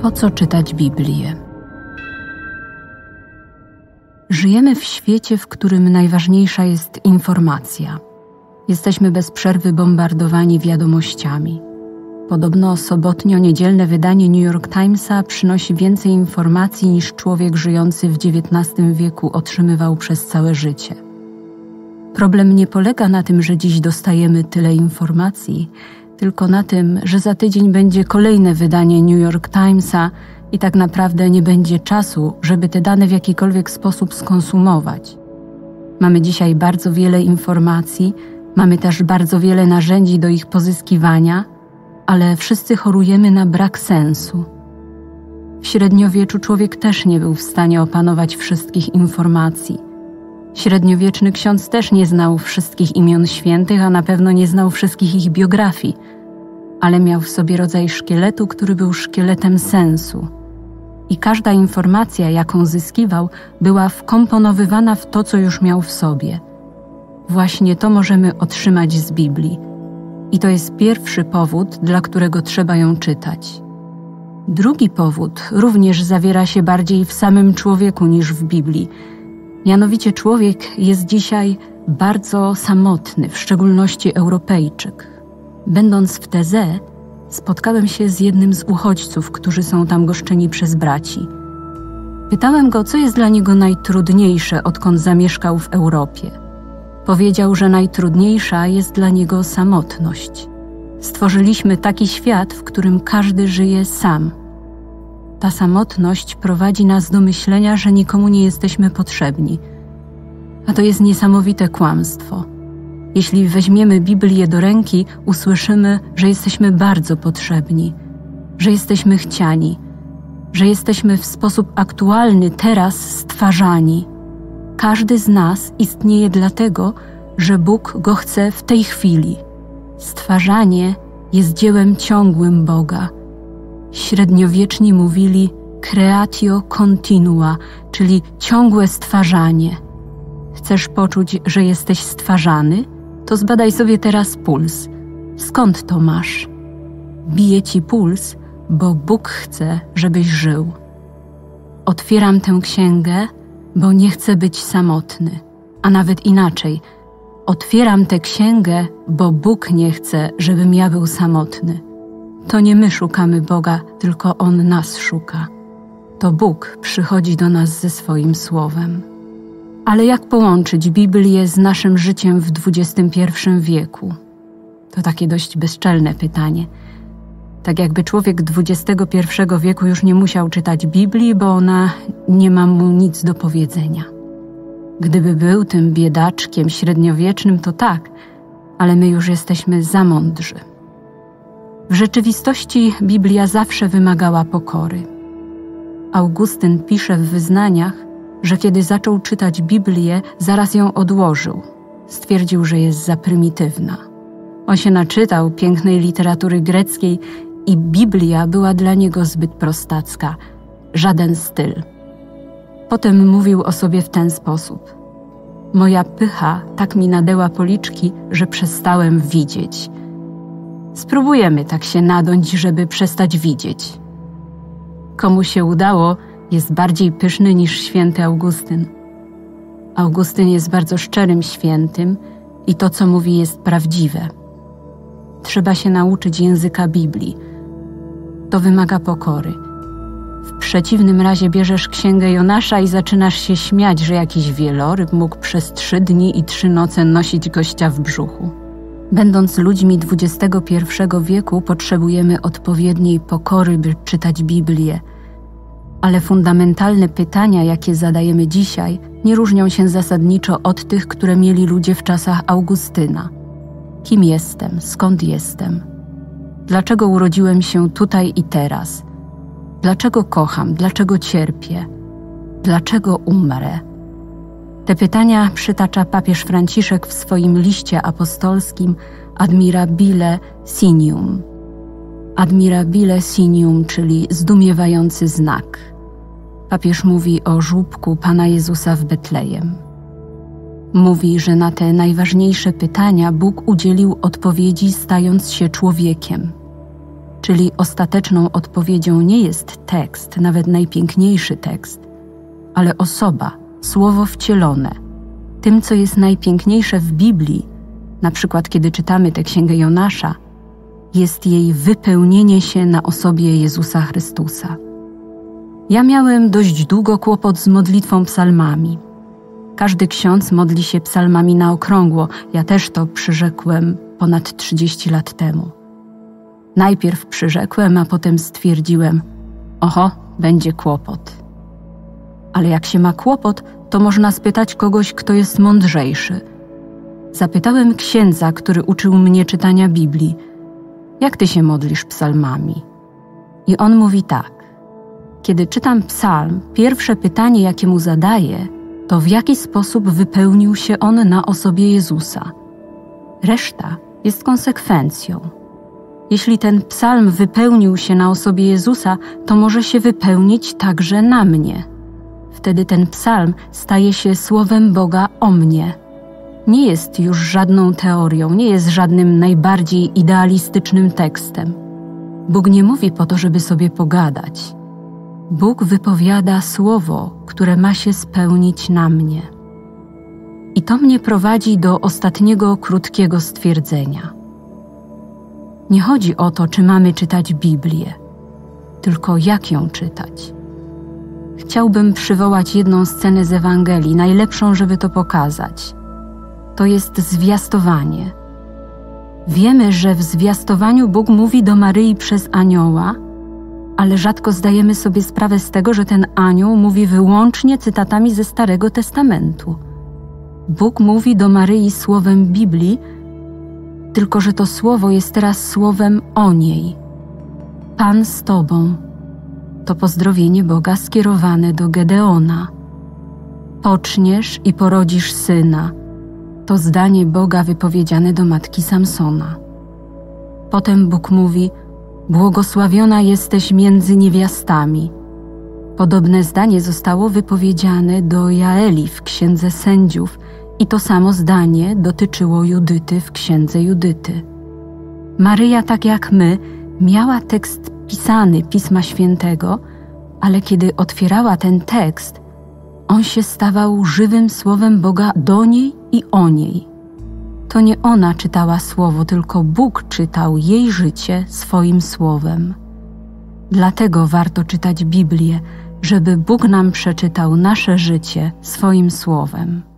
Po co czytać Biblię? Żyjemy w świecie, w którym najważniejsza jest informacja. Jesteśmy bez przerwy bombardowani wiadomościami. Podobno sobotnio-niedzielne wydanie New York Timesa przynosi więcej informacji niż człowiek żyjący w XIX wieku otrzymywał przez całe życie. Problem nie polega na tym, że dziś dostajemy tyle informacji, tylko na tym, że za tydzień będzie kolejne wydanie New York Timesa i tak naprawdę nie będzie czasu, żeby te dane w jakikolwiek sposób skonsumować. Mamy dzisiaj bardzo wiele informacji, mamy też bardzo wiele narzędzi do ich pozyskiwania, ale wszyscy chorujemy na brak sensu. W średniowieczu człowiek też nie był w stanie opanować wszystkich informacji. Średniowieczny ksiądz też nie znał wszystkich imion świętych, a na pewno nie znał wszystkich ich biografii, ale miał w sobie rodzaj szkieletu, który był szkieletem sensu. I każda informacja, jaką zyskiwał, była wkomponowywana w to, co już miał w sobie. Właśnie to możemy otrzymać z Biblii. I to jest pierwszy powód, dla którego trzeba ją czytać. Drugi powód również zawiera się bardziej w samym człowieku niż w Biblii. Mianowicie człowiek jest dzisiaj bardzo samotny, w szczególności Europejczyk. Będąc w Tezę, spotkałem się z jednym z uchodźców, którzy są tam goszczeni przez braci. Pytałem go, co jest dla niego najtrudniejsze, odkąd zamieszkał w Europie. Powiedział, że najtrudniejsza jest dla niego samotność. Stworzyliśmy taki świat, w którym każdy żyje sam. Ta samotność prowadzi nas do myślenia, że nikomu nie jesteśmy potrzebni. A to jest niesamowite kłamstwo. Jeśli weźmiemy Biblię do ręki, usłyszymy, że jesteśmy bardzo potrzebni, że jesteśmy chciani, że jesteśmy w sposób aktualny teraz stwarzani. Każdy z nas istnieje dlatego, że Bóg go chce w tej chwili. Stwarzanie jest dziełem ciągłym Boga. Średniowieczni mówili creatio continua, czyli ciągłe stwarzanie. Chcesz poczuć, że jesteś stwarzany? To zbadaj sobie teraz puls. Skąd to masz? Bije ci puls, bo Bóg chce, żebyś żył. Otwieram tę księgę, bo nie chcę być samotny. A nawet inaczej. Otwieram tę księgę, bo Bóg nie chce, żebym ja był samotny. To nie my szukamy Boga, tylko On nas szuka. To Bóg przychodzi do nas ze swoim słowem. Ale jak połączyć Biblię z naszym życiem w XXI wieku? To takie dość bezczelne pytanie. Tak jakby człowiek XXI wieku już nie musiał czytać Biblii, bo ona nie ma mu nic do powiedzenia. Gdyby był tym biedaczkiem średniowiecznym, to tak, ale my już jesteśmy za mądrzy. W rzeczywistości Biblia zawsze wymagała pokory. Augustyn pisze w wyznaniach, że kiedy zaczął czytać Biblię, zaraz ją odłożył. Stwierdził, że jest za prymitywna. On się naczytał pięknej literatury greckiej i Biblia była dla niego zbyt prostacka. Żaden styl. Potem mówił o sobie w ten sposób. Moja pycha tak mi nadęła policzki, że przestałem widzieć. Spróbujemy tak się nadąć, żeby przestać widzieć. Komu się udało, jest bardziej pyszny niż święty Augustyn. Augustyn jest bardzo szczerym świętym i to, co mówi, jest prawdziwe. Trzeba się nauczyć języka Biblii. To wymaga pokory. W przeciwnym razie bierzesz księgę Jonasza i zaczynasz się śmiać, że jakiś wieloryb mógł przez 3 dni i 3 noce nosić gościa w brzuchu. Będąc ludźmi XXI wieku, potrzebujemy odpowiedniej pokory, by czytać Biblię. Ale fundamentalne pytania, jakie zadajemy dzisiaj, nie różnią się zasadniczo od tych, które mieli ludzie w czasach Augustyna. Kim jestem? Skąd jestem? Dlaczego urodziłem się tutaj i teraz? Dlaczego kocham? Dlaczego cierpię? Dlaczego umrę? Te pytania przytacza papież Franciszek w swoim liście apostolskim Admirabile Signium. Admirabile Signium, czyli zdumiewający znak. Papież mówi o żłóbku Pana Jezusa w Betlejem. Mówi, że na te najważniejsze pytania Bóg udzielił odpowiedzi, stając się człowiekiem. czyli ostateczną odpowiedzią nie jest tekst, nawet najpiękniejszy tekst, ale osoba, słowo wcielone. Tym, co jest najpiękniejsze w Biblii, na przykład kiedy czytamy tę księgę Jonasza, jest jej wypełnienie się na osobie Jezusa Chrystusa. Ja miałem dość długo kłopot z modlitwą psalmami. Każdy ksiądz modli się psalmami na okrągło. Ja też to przyrzekłem ponad 30 lat temu. Najpierw przyrzekłem, a potem stwierdziłem: oho, będzie kłopot. Ale jak się ma kłopot, to można spytać kogoś, kto jest mądrzejszy. Zapytałem księdza, który uczył mnie czytania Biblii: jak ty się modlisz psalmami? I on mówi tak: kiedy czytam psalm, pierwsze pytanie, jakie mu zadaję, to w jaki sposób wypełnił się on na osobie Jezusa. Reszta jest konsekwencją. Jeśli ten psalm wypełnił się na osobie Jezusa, to może się wypełnić także na mnie. Wtedy ten psalm staje się słowem Boga o mnie. Nie jest już żadną teorią, nie jest żadnym najbardziej idealistycznym tekstem. Bóg nie mówi po to, żeby sobie pogadać. Bóg wypowiada słowo, które ma się spełnić na mnie. I to mnie prowadzi do ostatniego krótkiego stwierdzenia. Nie chodzi o to, czy mamy czytać Biblię, tylko jak ją czytać. Chciałbym przywołać jedną scenę z Ewangelii, najlepszą, żeby to pokazać. To jest zwiastowanie. Wiemy, że w zwiastowaniu Bóg mówi do Maryi przez anioła, ale rzadko zdajemy sobie sprawę z tego, że ten anioł mówi wyłącznie cytatami ze Starego Testamentu. Bóg mówi do Maryi słowem Biblii, tylko że to słowo jest teraz słowem o niej. Pan z tobą. To pozdrowienie Boga skierowane do Gedeona. Poczniesz i porodzisz syna. To zdanie Boga wypowiedziane do matki Samsona. Potem Bóg mówi: błogosławiona jesteś między niewiastami. Podobne zdanie zostało wypowiedziane do Jaeli w Księdze Sędziów i to samo zdanie dotyczyło Judyty w Księdze Judyty. Maryja, tak jak my, miała tekst pisany Pisma Świętego, ale kiedy otwierała ten tekst, on się stawał żywym słowem Boga do niej i o niej. To nie ona czytała słowo, tylko Bóg czytał jej życie swoim słowem. Dlatego warto czytać Biblię, żeby Bóg nam przeczytał nasze życie swoim słowem.